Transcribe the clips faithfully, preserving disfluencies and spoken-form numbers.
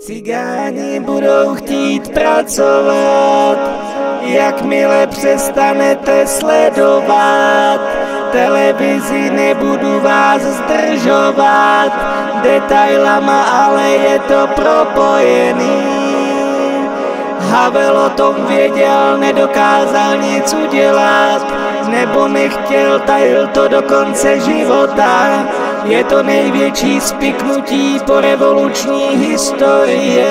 Cigáni budou chtít pracovat, jakmile přestanete sledovat televizi, nebudu vás zdržovat detailama, ale je to propojený. Havel o tom věděl, nedokázal nic udělat, nebo nechtěl, tajil to do konce života. Je to největší spiknutí po revoluční historie.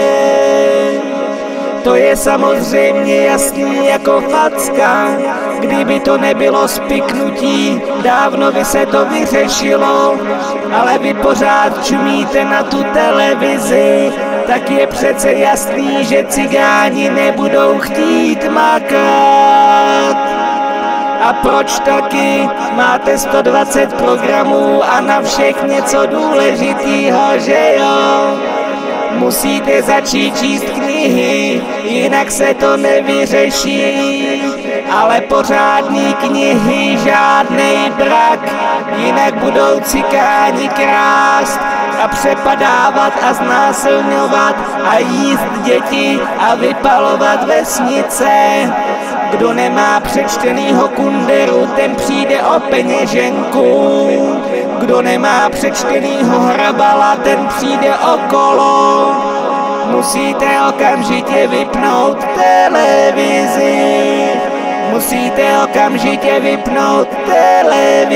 To je samozřejmě jasný jako facka. Kdyby to nebylo spiknutí, dávno by se to vyřešilo. Ale vy pořád čumíte na tu televizi, tak je přece jasný, že cigáni nebudou chtít makat. A proč taky? Máte sto dvacet programů a na všech něco důležitýho, že jo? Musíte začít číst knihy, jinak se to nevyřeší. Ale pořádný knihy, žádnej brak, jinak budou cikáni krást a přepadávat a znásilňovat a jíst děti a vypalovat vesnice. Kdo nemá přečtenýho Kunderu, ten přijde o peněženku. Kdo nemá přečtenýho Hrabala, ten přijde o kolo. Musíte okamžitě vypnout televizi. Musíte okamžitě vypnout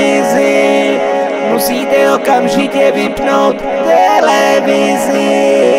televizi. Musíte okamžitě vypnout televizi.